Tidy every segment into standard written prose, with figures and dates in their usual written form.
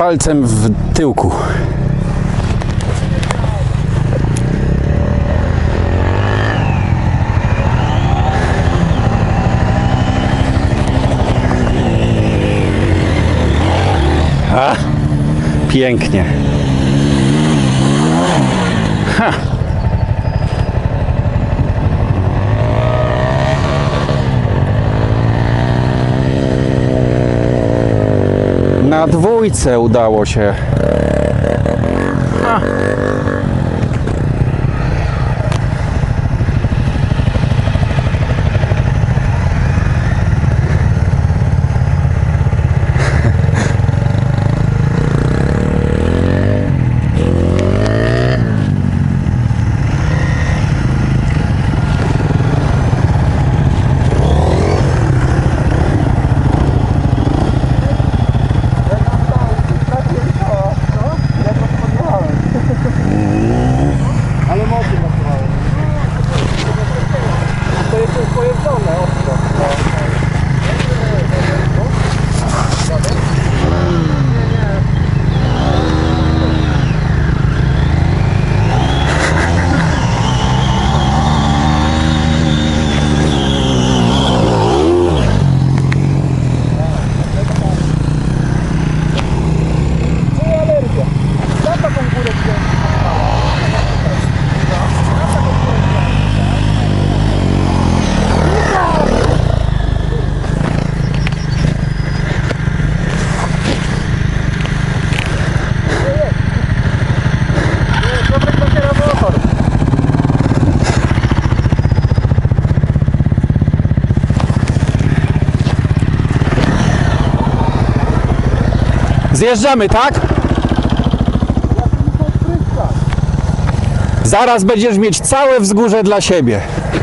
palcem w tyłku. A, pięknie. Ha. Na dwójce udało się. Ha. Zjeżdżamy, tak? Zaraz będziesz mieć całe wzgórze dla siebie.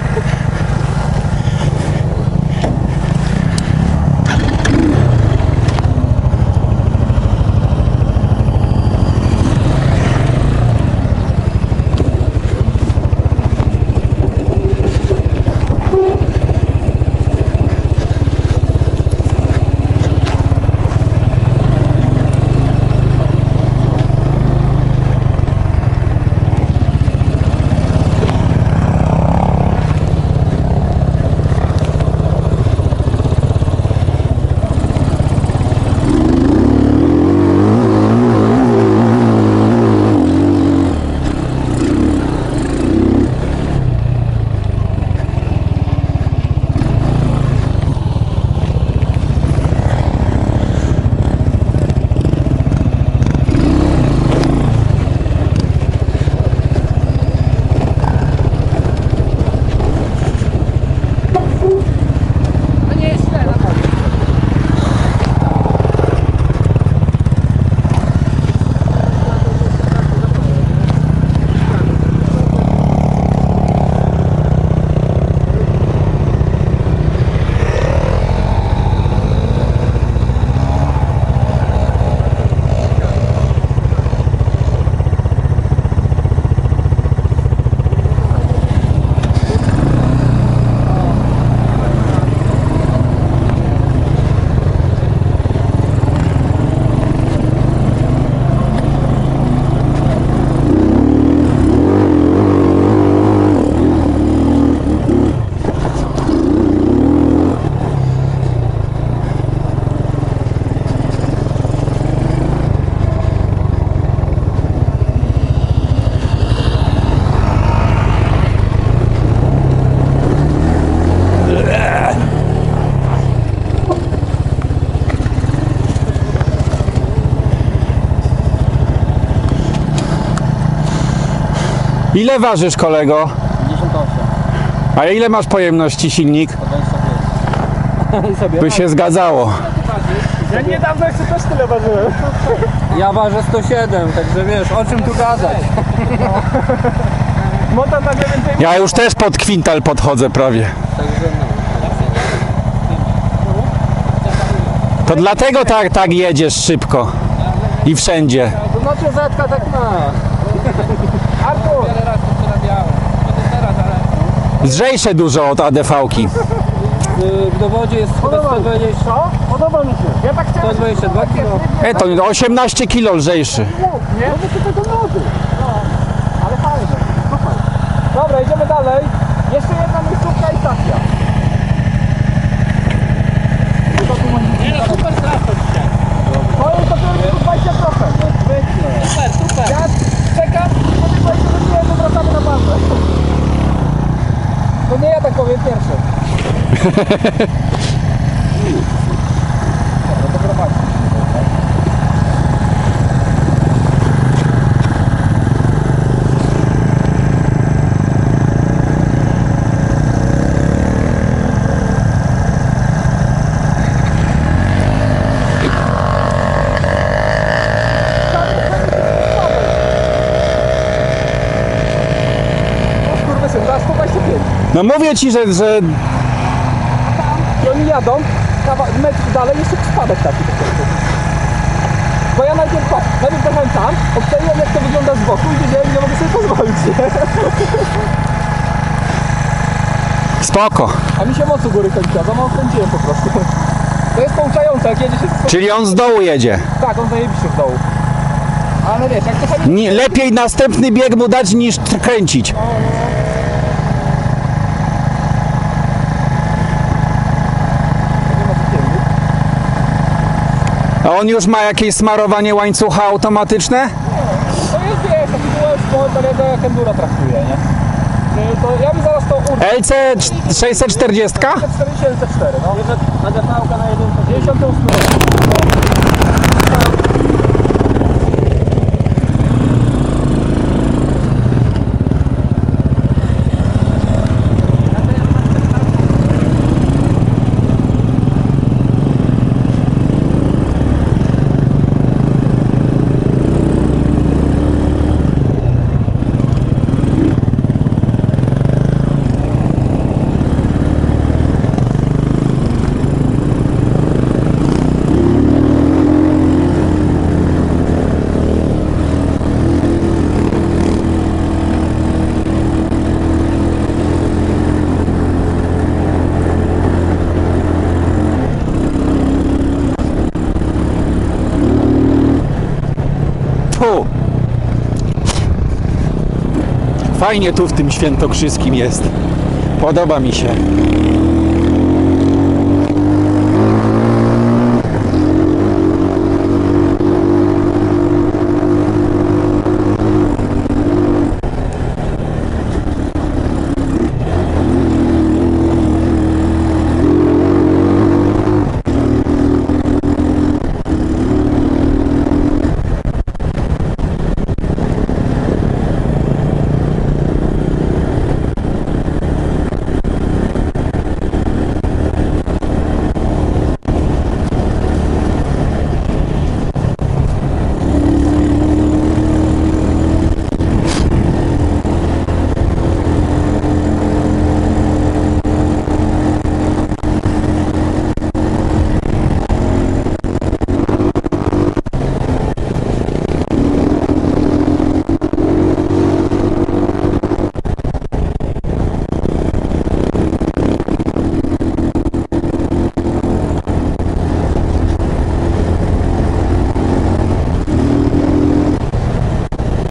Ile ważysz, kolego? 58. A ile masz pojemności silnik? 25. By się zgadzało. Ja niedawno jeszcze też tyle ważyłem. Ja ważę 107, także wiesz, o czym tu gadać. Mota na więcej. Ja już też pod kwintal podchodzę prawie. Także no. To dlatego tak jedziesz szybko. I wszędzie. To znaczy Zetka tak ma. Artur! Wiele razy przerabiałem. To teraz, ale... Lżejsze dużo od ADV-ki. W dowodzie jest chyba Podoba mi się. 120, Co? Podoba mi się. Ja tak chciałem... 122 kg. To 18 kilo lżejszy. Nie? No bo to tego młody. No. Ale fajnie. Super. Dobra, idziemy dalej. Jeszcze jedna miejscówka i stacja. Nie no, super trasa dzisiaj. To jest dopiero 20%. Super. Ja czekam, bo tylko jeszcze dopiero, że wracamy na bazę. To nie ja tak powiem pierwszy. Dobra, to prowadzi. O skurwysyn, zaraz 125. No mówię ci, że I oni jadą, metr dalej, jeszcze spadek taki po prostu. Bo ja najpierw jechałem tam, obczaiłem jak to wygląda z boku i wiedziałem, że nie mogę sobie pozwolić, nie? spoko. A mi się moc u góry kończyła, za mało kręciłem po prostu. To jest pouczające, jak jedzie się z... Czyli on z dołu jedzie. Tak, on zajebiście w dołu. Ale wiesz, jak czasami... Nie, lepiej następny bieg mu dać niż kręcić. A on już ma jakieś smarowanie łańcucha automatyczne? To jest, wiesz, taki byłem sport, jak enduro traktuje, nie? To ja bym zaraz to urwał. LC 640? 4004, no. ADV-ka na 1 58 rok. Fu. Fajnie tu w tym świętokrzyskim jest. Podoba mi się.